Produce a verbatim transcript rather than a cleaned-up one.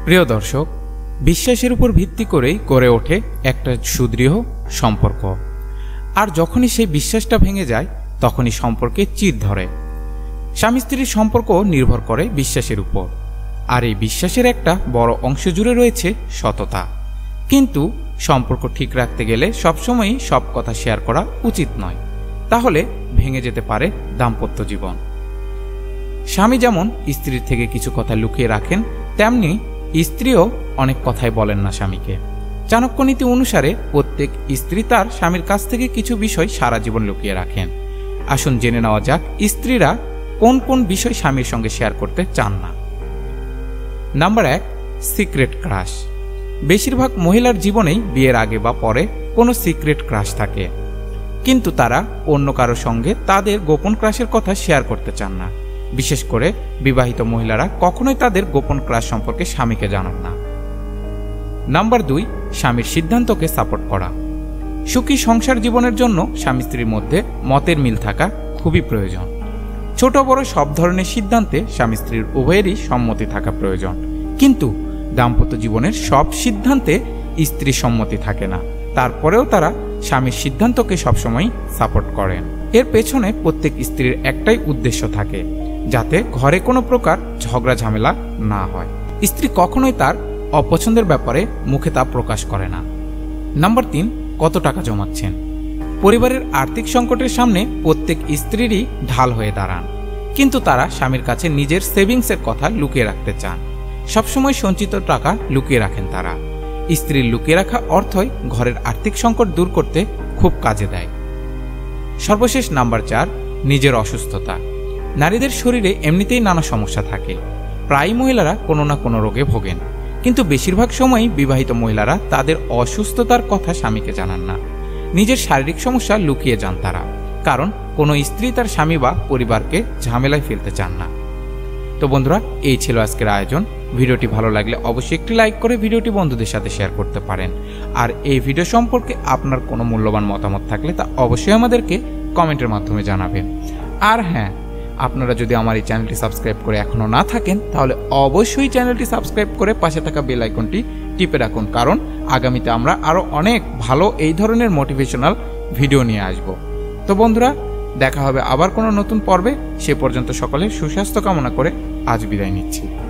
প্রিয় দর্শক, বিশ্বাসের উপর ভিত্তি করেই গড়ে ওঠে একটা সুদৃঢ় সম্পর্ক। আর যখনই সেই বিশ্বাসটা ভেঙে যায় তখনই সম্পর্কে চির ধরে। স্বামী স্ত্রীর সম্পর্ক নির্ভর করে বিশ্বাসের উপর, আর এই বিশ্বাসের একটা বড় অংশ জুড়ে রয়েছে সততা। কিন্তু সম্পর্ক ঠিক রাখতে গেলে সবসময়ই সব কথা শেয়ার করা উচিত নয়, তাহলে ভেঙে যেতে পারে দাম্পত্য জীবন। স্বামী যেমন স্ত্রীর থেকে কিছু কথা লুকিয়ে রাখেন, তেমনি স্ত্রীও অনেক কথাই বলেন না স্বামীকে। চাণক্যনীতি অনুসারে প্রত্যেক স্ত্রী তার স্বামীর কাছ থেকে কিছু বিষয় সারা জীবন লুকিয়ে রাখেন। আসুন জেনে নেওয়া যাক স্ত্রীরা কোন কোন বিষয় স্বামীর সঙ্গে শেয়ার করতে চান না। নাম্বার এক, সিক্রেট ক্রাশ। বেশিরভাগ মহিলার জীবনেই বিয়ের আগে বা পরে কোনো সিক্রেট ক্রাশ থাকে, কিন্তু তারা অন্য কারো সঙ্গে তাদের গোপন ক্রাশের কথা শেয়ার করতে চান না। বিশেষ করে বিবাহিত মহিলারা কখনোই তাদের গোপন ক্রাশ সম্পর্কে স্বামীকে জানান না। নাম্বার দুই, স্বামীর সিদ্ধান্তকে সাপোর্ট করা। সুখী সংসার জীবনের জন্য স্বামী স্ত্রীর মধ্যে মতের মিল থাকা খুবই প্রয়োজন। ছোট বড় সব ধরনের সিদ্ধান্তে স্বামী স্ত্রীর উভয়েরই সম্মতি থাকা প্রয়োজন, কিন্তু দাম্পত্য জীবনের সব সিদ্ধান্তে স্ত্রীর সম্মতি থাকে না। তারপরেও তারা স্বামীর সিদ্ধান্তকে সবসময় সাপোর্ট করেন। এর পেছনে প্রত্যেক স্ত্রীর একটাই উদ্দেশ্য থাকে, যাতে ঘরে কোনো প্রকার ঝগড়া ঝামেলা না হয়। স্ত্রী কখনোই তার অপছন্দের ব্যাপারে মুখে তা প্রকাশ করে না। নাম্বার তিন, কত টাকা জমাচ্ছেন। পরিবারের আর্থিক সংকটের সামনে প্রত্যেক স্ত্রীরই ঢাল হয়ে দাঁড়ান, কিন্তু তারা স্বামীর কাছে নিজের সেভিংসের কথা লুকিয়ে রাখতে চান। সবসময় সঞ্চিত টাকা লুকিয়ে রাখেন তারা। স্ত্রীর লুকিয়ে রাখা অর্থই ঘরের আর্থিক সংকট দূর করতে খুব কাজে দেয়। সর্বশেষ নাম্বার চার, নিজের অসুস্থতা। নারীদের শরীরে এমনিতেই নানা সমস্যা থাকে। প্রায় মহিলারা কোনো না কোনো রোগে ভোগেন, কিন্তু বেশিরভাগ সময়ই বিবাহিত মহিলারা তাদের অসুস্থতার কথা স্বামীকে জানান না। নিজের শারীরিক সমস্যা লুকিয়ে যান তারা, কারণ কোনো স্ত্রী তার স্বামী বা পরিবারকে ঝামেলায় ফেলতে চান না। তো বন্ধুরা, এই ছিল আজকের আয়োজন। ভিডিওটি ভালো লাগলে অবশ্যই একটি লাইক করে ভিডিওটি বন্ধুদের সাথে শেয়ার করতে পারেন। আর এই ভিডিও সম্পর্কে আপনার কোনো মূল্যবান মতামত থাকলে তা অবশ্যই আমাদেরকে কমেন্টের মাধ্যমে জানাবেন। আর হ্যাঁ, আপনারা যদি আমার এই চ্যানেলটি সাবস্ক্রাইব করে এখনও না থাকেন, তাহলে অবশ্যই চ্যানেলটি সাবস্ক্রাইব করে পাশে থাকা বেল আইকনটি টিপে রাখুন, কারণ আগামীতে আমরা আরও অনেক ভালো এই ধরনের মোটিভেশনাল ভিডিও নিয়ে আসব। তো বন্ধুরা, দেখা হবে আবার কোনো নতুন পর্বে। সে পর্যন্ত সকলের সুস্বাস্থ্য কামনা করে আজ বিদায় নিচ্ছি।